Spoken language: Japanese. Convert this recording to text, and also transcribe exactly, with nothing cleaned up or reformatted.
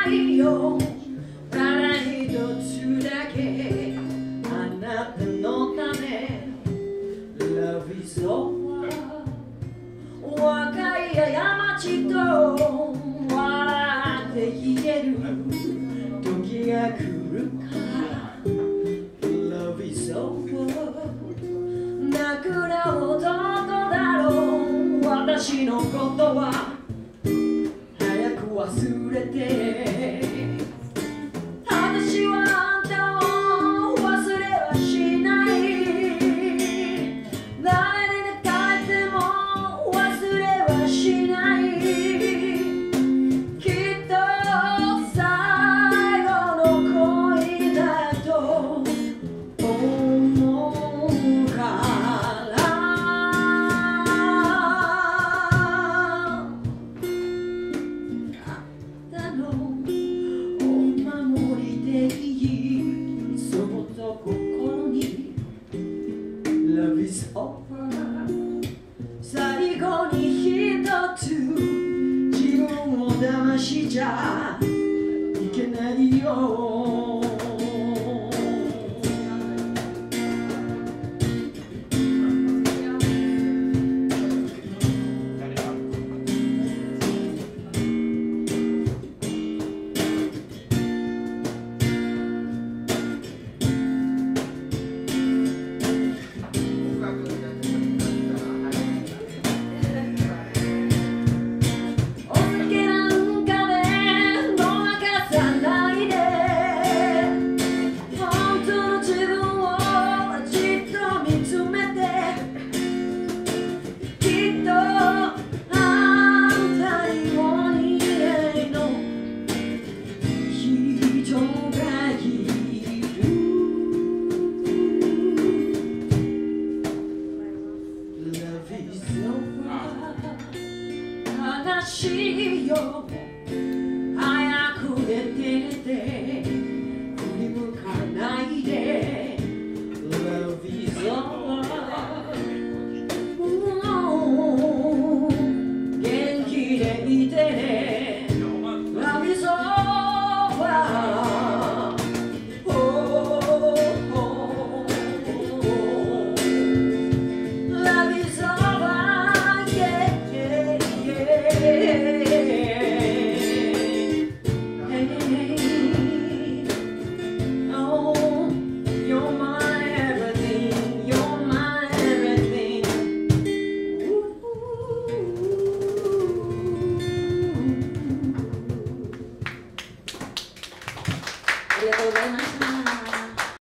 ないよ。ただ一つだけあなたのため Love is over 若い過ちと笑って言える時が来るから Love is over 泣くな男だろう私のことは早く忘れて私はあんたを忘れはしない誰に帰っても忘れはしないきっと最後の恋だと思うからあんたのお守りでいいそっと心に Love is over 最後に一つ自分を騙しちゃいけないよ悲しいよ早く出てて振り向かないで Love is over 元気でいてね Love is overありがとうございました。